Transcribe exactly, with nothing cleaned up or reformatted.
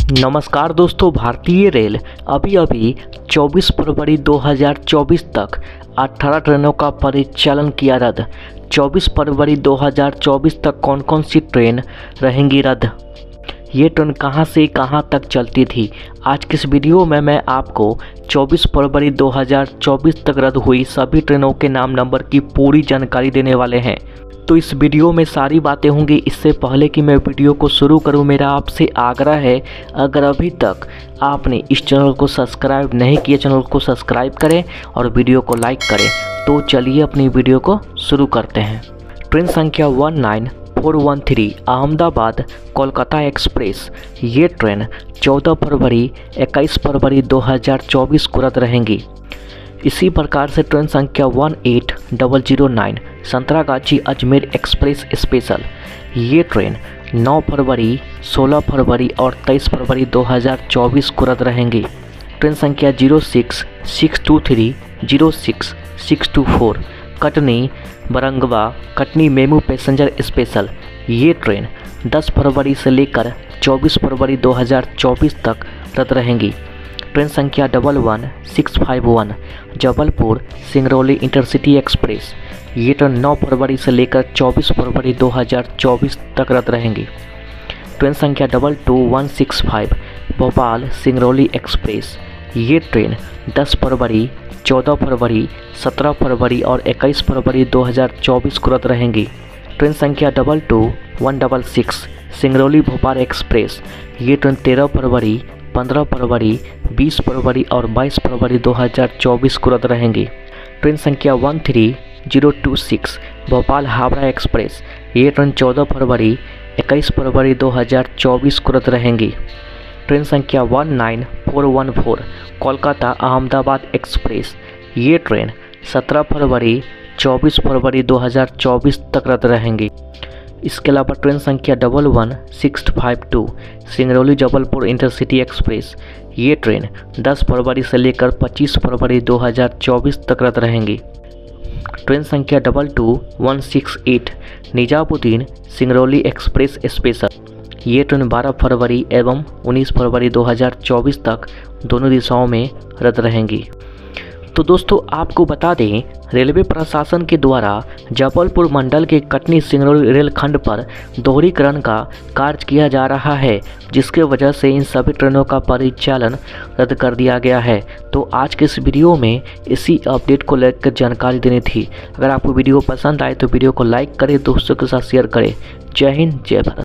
नमस्कार दोस्तों, भारतीय रेल अभी अभी चौबीस फरवरी दो हज़ार चौबीस तक अठारह ट्रेनों का परिचालन किया रद्द। चौबीस फरवरी दो हज़ार चौबीस तक कौन कौन सी ट्रेन रहेंगी रद्द, ये ट्रेन कहां से कहां तक चलती थी। आज की इस वीडियो में मैं आपको चौबीस फरवरी दो हज़ार चौबीस तक रद्द हुई सभी ट्रेनों के नाम नंबर की पूरी जानकारी देने वाले हैं। तो इस वीडियो में सारी बातें होंगी। इससे पहले कि मैं वीडियो को शुरू करूं, मेरा आपसे आग्रह है, अगर अभी तक आपने इस चैनल को सब्सक्राइब नहीं किया, चैनल को सब्सक्राइब करें और वीडियो को लाइक करें। तो चलिए अपनी वीडियो को शुरू करते हैं। ट्रेन संख्या one nine four one three Ahmedabad Kolkata express, ये ट्रेन चौदह फरवरी इक्कीस फरवरी दो हज़ार चौबीस को रद्द रहेंगी। इसी प्रकार से ट्रेन संख्या one eight double zero nine Santragachi Ajmer express special, ये ट्रेन नौ फरवरी सोलह फरवरी और तेईस फरवरी दो हज़ार चौबीस को रद्द रहेंगी। ट्रेन संख्या zero six six two three zero six six two four Katni Barangwa Katni MEMU passenger special, ये ट्रेन दस फरवरी से लेकर चौबीस फरवरी दो हज़ार चौबीस तक रद्द रहेंगी। ट्रेन संख्या double one six five one Jabalpur Singrauli intercity express, ये ट्रेन नौ फरवरी से लेकर चौबीस फरवरी दो हज़ार चौबीस तक रद्द रहेंगी। ट्रेन संख्या double two one six five Bhopal Singrauli express, ये ट्रेन दस फरवरी चौदह फरवरी सत्रह फरवरी और इक्कीस फरवरी दो हज़ार चौबीस को रद्द रहेंगी। ट्रेन संख्या double two one double six Singrauli Bhopal express, ये ट्रेन तेरह फरवरी पंद्रह फरवरी बीस फरवरी और बाईस फरवरी दो हज़ार चौबीस को रद्द रहेंगी। ट्रेन संख्या one three zero two six Bhopal Howrah express, ये ट्रेन चौदह फरवरी इक्कीस फरवरी दो हज़ार चौबीस को रद्द रहेंगी। ट्रेन संख्या one nine four one four Kolkata Ahmedabad express, ये ट्रेन सत्रह फरवरी चौबीस फरवरी दो हज़ार चौबीस तक रद्द रहेंगी। इसके अलावा ट्रेन संख्या double one six five two Singrauli Jabalpur intercity express, ये ट्रेन दस फरवरी से लेकर पच्चीस फरवरी दो हज़ार चौबीस तक रद्द रहेंगी। ट्रेन संख्या double two one six eight Nizamuddin Singrauli express special, ये ट्रेन बारह फरवरी एवं उन्नीस फरवरी दो हज़ार चौबीस तक दोनों दिशाओं में रद्द रहेंगी। तो दोस्तों आपको बता दें, रेलवे प्रशासन के द्वारा जबलपुर मंडल के कटनी सिंगरौली रेलखंड पर दोहरीकरण का कार्य किया जा रहा है, जिसके वजह से इन सभी ट्रेनों का परिचालन रद्द कर दिया गया है। तो आज के इस वीडियो में इसी अपडेट को लेकर जानकारी देनी थी। अगर आपको वीडियो पसंद आए तो वीडियो को लाइक करें, दोस्तों के साथ शेयर करें। जय हिंद, जय भारत।